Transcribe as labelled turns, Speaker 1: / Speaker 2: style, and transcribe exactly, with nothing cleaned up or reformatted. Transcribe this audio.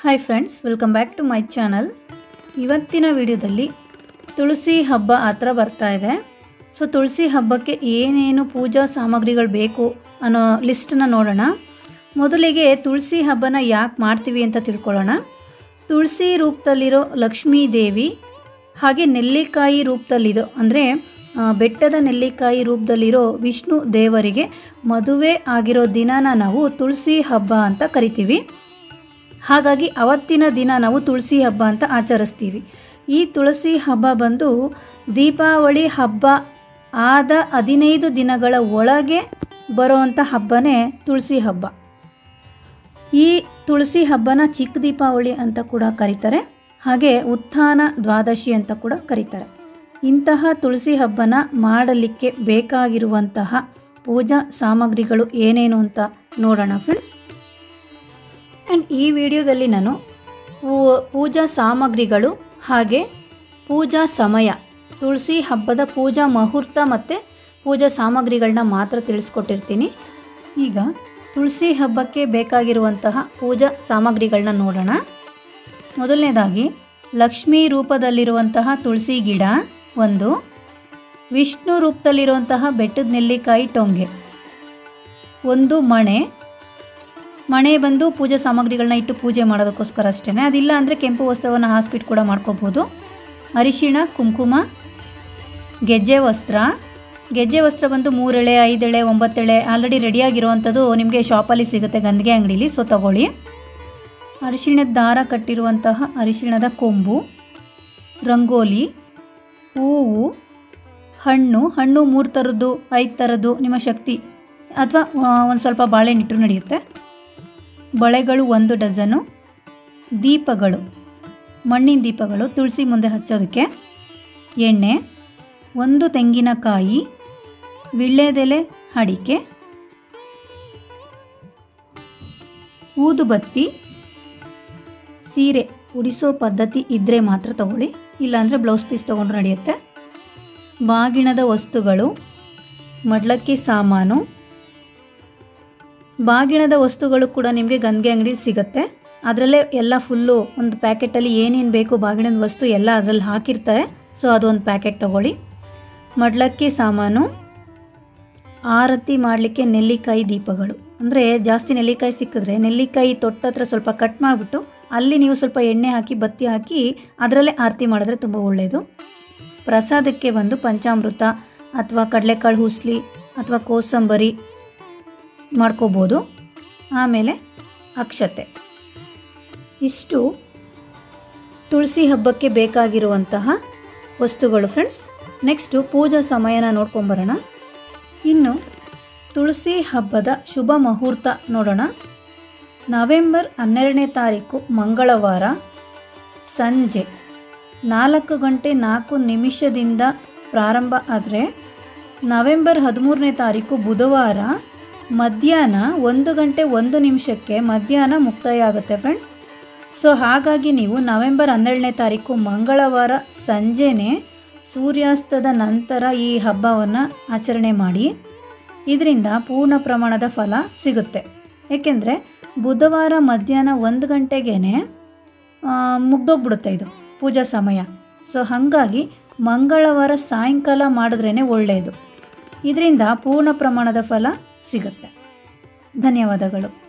Speaker 1: Hi friends, welcome back to my channel. ಇವತ್ತಿನ ವಿಡಿಯೋದಲ್ಲಿ ತುಳಸಿ ಹಬ್ಬ ಹತ್ರ ಬರ್ತಾ ಇದೆ. ಸೊ ತುಳಸಿ ಹಬ್ಬಕ್ಕೆ ಏನೇನು ಪೂಜಾ ಸಾಮಗ್ರಿಗಳು ಬೇಕು ಅನ್ನೋ ಲಿಸ್ಟನ್ನ ನೋಡೋಣ. ಮೊದಲಿಗೆ ತುಳಸಿ ಹಬ್ಬನ ಯಾಕೆ ಮಾಡ್ತೀವಿ ಅಂತ ತಿಳ್ಕೊಳ್ಳೋಣ. ತುಳಸಿ ರೂಪದಲ್ಲಿರೋ ಲಕ್ಷ್ಮೀ ದೇವಿ ಹಾಗೆ ನೆಲ್ಲಿಕಾಯಿ ರೂಪದಲ್ಲಿರೋ ಅಂದರೆ ಬೆಟ್ಟದ ನೆಲ್ಲಿಕಾಯಿ ರೂಪದಲ್ಲಿರೋ ವಿಷ್ಣು ದೇವರಿಗೆ ಮದುವೆ ಆಗಿರೋ ದಿನನ ನಾವು ತುಳಸಿ ಹಬ್ಬ ಅಂತ ಕರಿತೀವಿ. ಹಾಗಾಗಿ ಅವತ್ತಿನ ದಿನ ನಾವು ತುಳಸಿ ಹಬ್ಬ ಅಂತ ಆಚರಿಸ್ತೀವಿ. ಈ ತುಳಸಿ ಹಬ್ಬ ಬಂದು ದೀಪಾವಳಿ ಹಬ್ಬ ಆದ ಹದಿನೈದು ದಿನಗಳ ಒಳಗೆ ಬರೋವಂಥ ಹಬ್ಬನೇ ತುಳಸಿ ಹಬ್ಬ. ಈ ತುಳಸಿ ಹಬ್ಬನ ಚಿಕ್ಕ ದೀಪಾವಳಿ ಅಂತ ಕೂಡ ಕರೀತಾರೆ, ಹಾಗೆ ಉತ್ಥಾನ ದ್ವಾದಶಿ ಅಂತ ಕೂಡ ಕರೀತಾರೆ. ಇಂತಹ ತುಳಸಿ ಹಬ್ಬನ ಮಾಡಲಿಕ್ಕೆ ಬೇಕಾಗಿರುವಂತಹ ಪೂಜಾ ಸಾಮಗ್ರಿಗಳು ಏನೇನು ಅಂತ ನೋಡೋಣ ಫ್ರೆಂಡ್ಸ್. ಆ್ಯಂಡ್ ಈ ವಿಡಿಯೋದಲ್ಲಿ ನಾನು ಪೂಜಾ ಸಾಮಗ್ರಿಗಳು ಹಾಗೆ ಪೂಜಾ ಸಮಯ, ತುಳಸಿ ಹಬ್ಬದ ಪೂಜಾ ಮುಹೂರ್ತ ಮತ್ತು ಪೂಜಾ ಸಾಮಗ್ರಿಗಳನ್ನ ಮಾತ್ರ ತಿಳಿಸ್ಕೊಟ್ಟಿರ್ತೀನಿ. ಈಗ ತುಳಸಿ ಹಬ್ಬಕ್ಕೆ ಬೇಕಾಗಿರುವಂತಹ ಪೂಜಾ ಸಾಮಗ್ರಿಗಳನ್ನ ನೋಡೋಣ. ಮೊದಲನೇದಾಗಿ ಲಕ್ಷ್ಮೀ ರೂಪದಲ್ಲಿರುವಂತಹ ತುಳಸಿ ಗಿಡ ಒಂದು, ವಿಷ್ಣು ರೂಪದಲ್ಲಿರುವಂತಹ ಬೆಟ್ಟದ ನೆಲ್ಲಿಕಾಯಿ ಟೊಂಗೆ ಒಂದು, ಮಣೆ ಮಣೆ ಬಂದು ಪೂಜಾ ಸಾಮಗ್ರಿಗಳನ್ನ ಇಟ್ಟು ಪೂಜೆ ಮಾಡೋದಕ್ಕೋಸ್ಕರ ಅಷ್ಟೇ. ಅದಿಲ್ಲ ಅಂದರೆ ಕೆಂಪು ವಸ್ತ್ರವನ್ನು ಹಾಸ್ಬಿಟ್ಟು ಕೂಡ ಮಾಡ್ಕೋಬೋದು. ಅರಿಶಿಣ, ಕುಂಕುಮ, ಗೆಜ್ಜೆ ವಸ್ತ್ರ. ಗೆಜ್ಜೆ ವಸ್ತ್ರ ಬಂದು ಮೂರೆಳೆ, ಐದೆಳೆ, ಒಂಬತ್ತೆಳೆ ಆಲ್ರೆಡಿ ರೆಡಿಯಾಗಿರುವಂಥದ್ದು ನಿಮಗೆ ಶಾಪಲ್ಲಿ ಸಿಗುತ್ತೆ, ಗಂದಿಗೆ ಅಂಗಡೀಲಿ, ಸೊ ತಗೊಳ್ಳಿ. ಅರಿಶಿಣದ ದಾರ ಕಟ್ಟಿರುವಂತಹ ಅರಿಶಿಣದ ಕೊಂಬು, ರಂಗೋಲಿ, ಹೂವು, ಹಣ್ಣು ಹಣ್ಣು ಮೂರು ಥರದ್ದು ಐದು ಥರದ್ದು ನಿಮ್ಮ ಶಕ್ತಿ, ಅಥವಾ ಒಂದು ಸ್ವಲ್ಪ ಬಾಳೆಹಣ್ಣಿಟ್ಟರು ನಡೆಯುತ್ತೆ. ಬಳೆಗಳು ಒಂದು ಡಜನು, ದೀಪಗಳು, ಮಣ್ಣಿನ ದೀಪಗಳು ತುಳಸಿ ಮುಂದೆ ಹಚ್ಚೋದಕ್ಕೆ, ಎಣ್ಣೆ, ಒಂದು ತೆಂಗಿನಕಾಯಿ, ವಿಳ್ಯದೆಲೆ, ಅಡಿಕೆ, ಊದುಬತ್ತಿ, ಸೀರೆ ಉಡಿಸೋ ಪದ್ಧತಿ ಇದ್ದರೆ ಮಾತ್ರ ತಗೊಳ್ಳಿ, ಇಲ್ಲಾಂದರೆ ಬ್ಲೌಸ್ ಪೀಸ್ ತೊಗೊಂಡು ನಡೆಯುತ್ತೆ. ಬಾಗಿಣದ ವಸ್ತುಗಳು, ಮಡ್ಲಕ್ಕಿ ಸಾಮಾನು. ಬಾಗಿಣದ ವಸ್ತುಗಳು ಕೂಡ ನಿಮಗೆ ಗಂದಿಗೆ ಅಂಗಡಿ ಸಿಗುತ್ತೆ. ಅದರಲ್ಲೇ ಎಲ್ಲ ಫುಲ್ಲು ಒಂದು ಪ್ಯಾಕೆಟಲ್ಲಿ ಏನೇನು ಬೇಕು ಬಾಗಿಣದ ವಸ್ತು ಎಲ್ಲ ಅದರಲ್ಲಿ ಹಾಕಿರ್ತಾರೆ, ಸೊ ಅದೊಂದು ಪ್ಯಾಕೆಟ್ ತೊಗೊಳ್ಳಿ. ಮಡ್ಲಕ್ಕಿ ಸಾಮಾನು, ಆರತಿ ಮಾಡಲಿಕ್ಕೆ ನೆಲ್ಲಿಕಾಯಿ ದೀಪಗಳು. ಅಂದರೆ ಜಾಸ್ತಿ ನೆಲ್ಲಿಕಾಯಿ ಸಿಕ್ಕಿದ್ರೆ ನೆಲ್ಲಿಕಾಯಿ ತೊಟ್ಟತ್ರ ಸ್ವಲ್ಪ ಕಟ್ ಮಾಡಿಬಿಟ್ಟು ಅಲ್ಲಿ ನೀವು ಸ್ವಲ್ಪ ಎಣ್ಣೆ ಹಾಕಿ ಬತ್ತಿ ಹಾಕಿ ಅದರಲ್ಲೇ ಆರತಿ ಮಾಡಿದ್ರೆ ತುಂಬ ಒಳ್ಳೆಯದು. ಪ್ರಸಾದಕ್ಕೆ ಬಂದು ಪಂಚಾಮೃತ ಅಥವಾ ಕಡಲೆಕಾಳು ಹುಸ್ಲಿ ಅಥವಾ ಕೋಸಂಬರಿ ಮಾಡ್ಕೋಬೋದು. ಆಮೇಲೆ ಅಕ್ಷತೆ. ಇಷ್ಟು ತುಳಸಿ ಹಬ್ಬಕ್ಕೆ ಬೇಕಾಗಿರುವಂತಹ ವಸ್ತುಗಳು ಫ್ರೆಂಡ್ಸ್. ನೆಕ್ಸ್ಟು ಪೂಜಾ ಸಮಯನ ನೋಡ್ಕೊಂಬರೋಣ. ಇನ್ನು ತುಳಸಿ ಹಬ್ಬದ ಶುಭ ಮುಹೂರ್ತ ನೋಡೋಣ. ನವೆಂಬರ್ ಹನ್ನೆರಡನೇ ತಾರೀಕು ಮಂಗಳವಾರ ಸಂಜೆ ನಾಲ್ಕು ಗಂಟೆ ನಾಲ್ಕು ನಿಮಿಷದಿಂದ ಪ್ರಾರಂಭ ಆದರೆ ನವೆಂಬರ್ ಹದಿಮೂರನೇ ತಾರೀಕು ಬುಧವಾರ ಮಧ್ಯಾಹ್ನ ಒಂದು ಗಂಟೆ ಒಂದು ನಿಮಿಷಕ್ಕೆ ಮಧ್ಯಾಹ್ನ ಮುಕ್ತಾಯ ಆಗುತ್ತೆ ಫ್ರೆಂಡ್ಸ್. ಸೊ ಹಾಗಾಗಿ ನೀವು ನವೆಂಬರ್ ಹನ್ನೆರಡನೇ ತಾರೀಕು ಮಂಗಳವಾರ ಸಂಜೆನೇ ಸೂರ್ಯಾಸ್ತದ ನಂತರ ಈ ಹಬ್ಬವನ್ನು ಆಚರಣೆ ಮಾಡಿ. ಇದರಿಂದ ಪೂರ್ಣ ಪ್ರಮಾಣದ ಫಲ ಸಿಗುತ್ತೆ. ಏಕೆಂದರೆ ಬುಧವಾರ ಮಧ್ಯಾಹ್ನ ಒಂದು ಗಂಟೆಗೇ ಮುಗ್ದೋಗ್ಬಿಡುತ್ತೆ ಇದು ಪೂಜಾ ಸಮಯ. ಸೊ ಹಾಗಾಗಿ ಮಂಗಳವಾರ ಸಾಯಂಕಾಲ ಮಾಡಿದ್ರೇ ಒಳ್ಳೆಯದು. ಇದರಿಂದ ಪೂರ್ಣ ಪ್ರಮಾಣದ ಫಲ ಸಿಗುತ್ತೆ. ಧನ್ಯವಾದಗಳು.